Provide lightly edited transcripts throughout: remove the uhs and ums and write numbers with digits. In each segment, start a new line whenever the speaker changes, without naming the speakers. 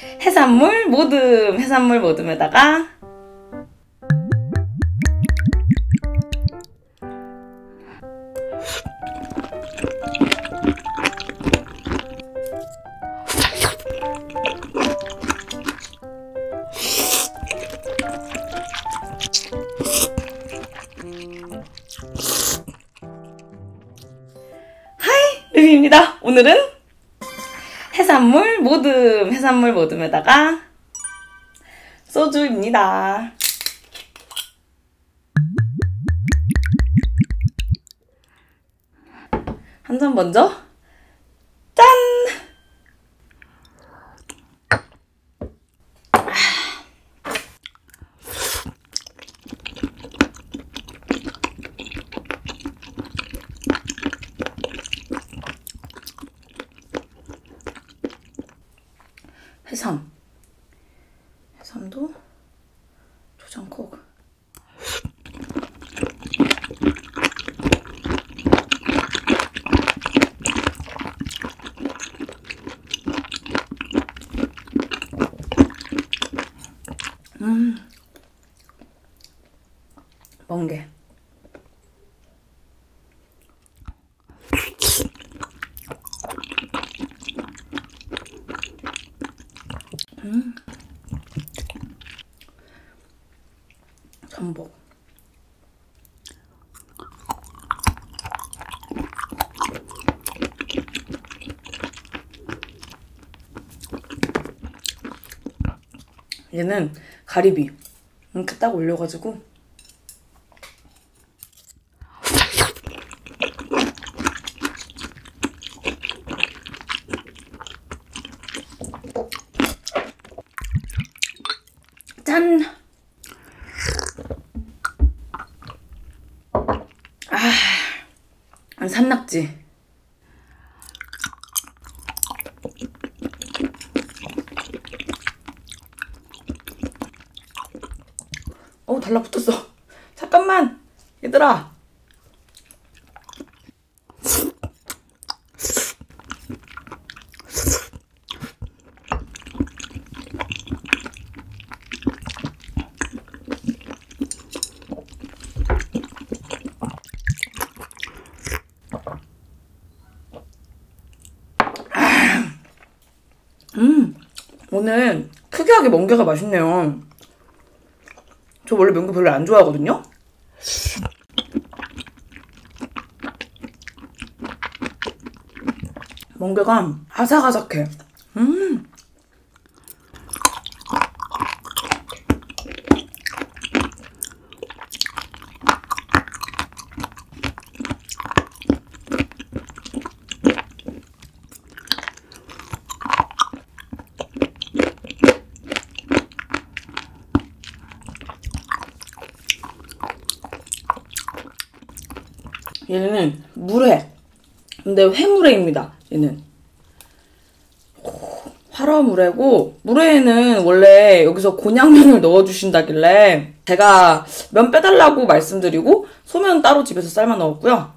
해산물 모듬, 해산물 모듬에다가 하이, 루비입니다. 오늘은 해산물 모듬, 해산물 모듬에다가 소주입니다. 한 잔 먼저 짠! 해삼도 초장콕. 멍게. 전복. 얘는 가리비 이렇게 딱 올려가지고 짠! 산낙지. 달라붙었어. 잠깐만 얘들아. 오늘 특이하게 멍게가 맛있네요. 저 원래 멍게 별로 안 좋아하거든요? 멍게가 아삭아삭해. 얘는 물회. 근데 회물회입니다. 얘는 화라물회고, 물회에는 원래 여기서 곤약면을 넣어주신다길래 제가 면 빼달라고 말씀드리고 소면 따로 집에서 삶아 넣었고요.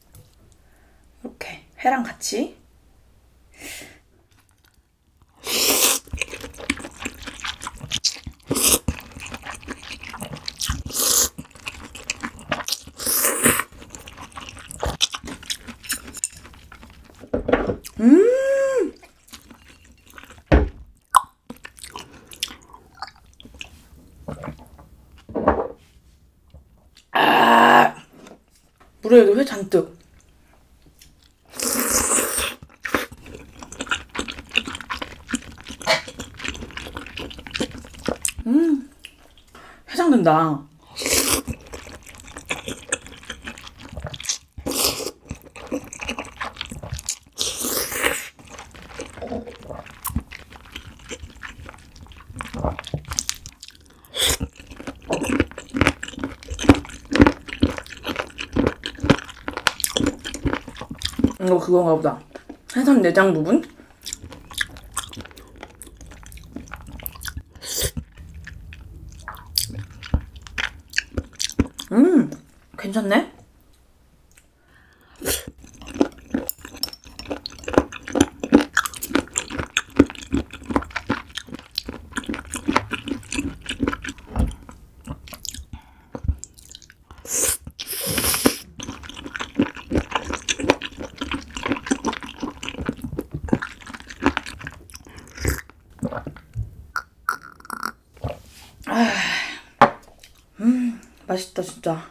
이렇게 회랑 같이. 물에도 회 잔뜩. 해장된다. 이거 그건가 보다. 해삼 내장 부분? 괜찮네? 맛있다 진짜.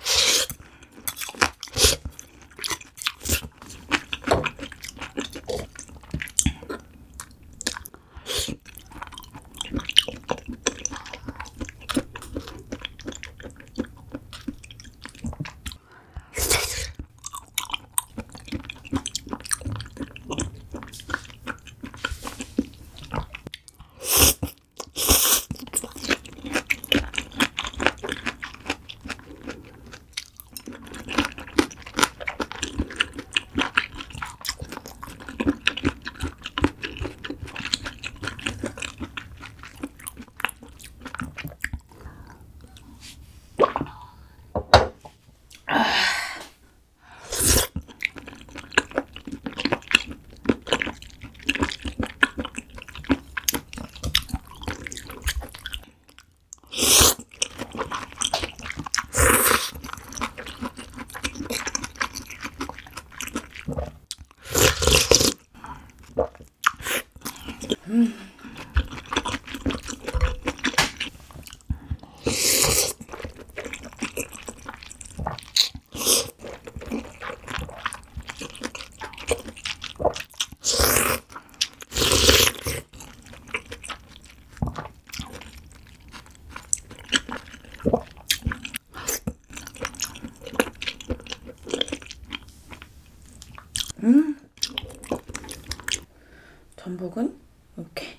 전복은 이렇게.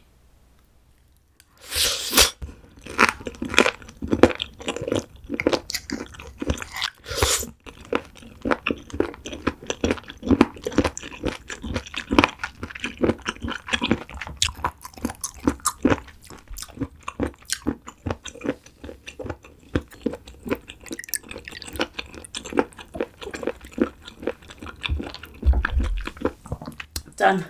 짠.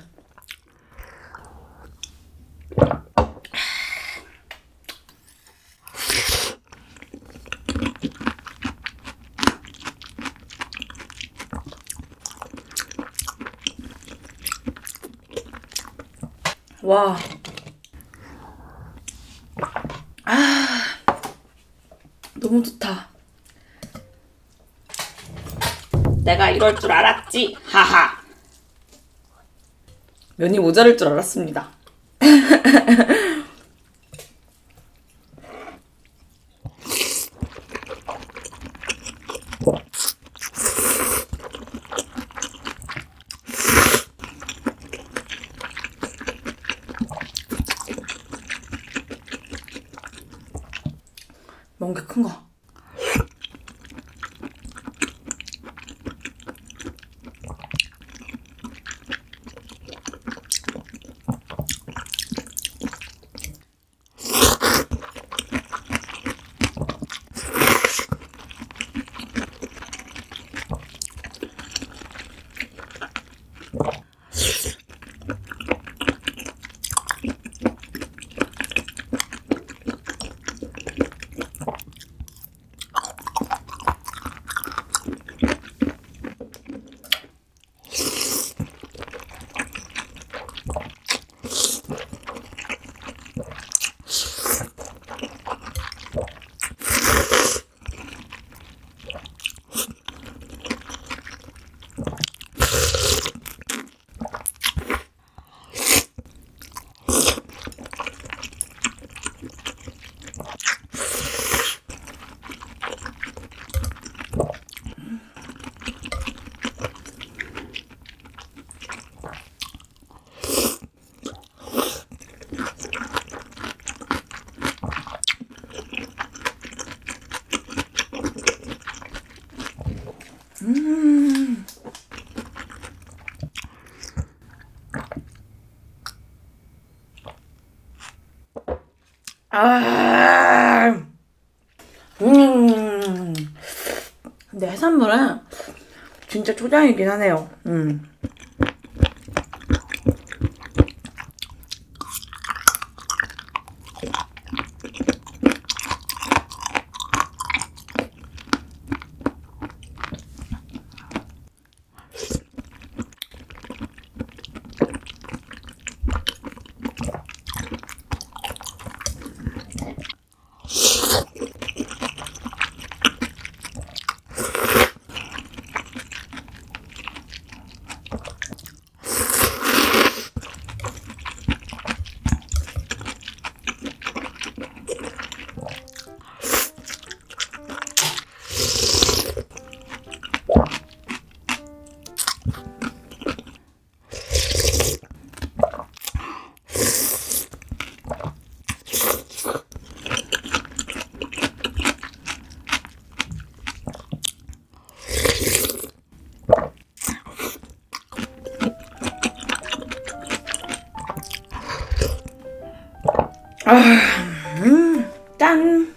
와. 너무 좋다. 내가 이럴 줄 알았지. 하하. 면이 모자랄 줄 알았습니다. 멍게 큰 거. 근데 해산물은 진짜 초장이긴 하네요. 짠!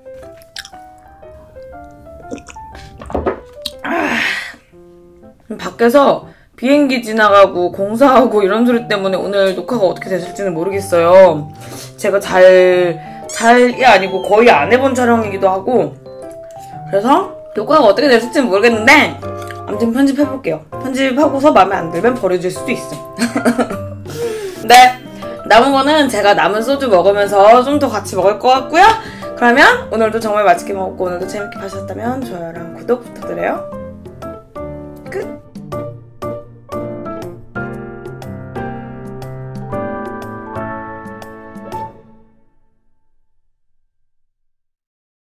밖에서 비행기 지나가고 공사하고 이런 소리 때문에 오늘 녹화가 어떻게 되실지는 모르겠어요. 제가 잘이 아니고 거의 안 해본 촬영이기도 하고 그래서 녹화가 어떻게 되실지는 모르겠는데 아무튼 편집해볼게요. 편집하고서 마음에 안 들면 버려질 수도 있어. 네, 남은 거는 제가 남은 소주 먹으면서 좀 더 같이 먹을 것 같고요. 그러면 오늘도 정말 맛있게 먹었고 오늘도 재밌게 봐주셨다면 좋아요랑 구독 부탁드려요.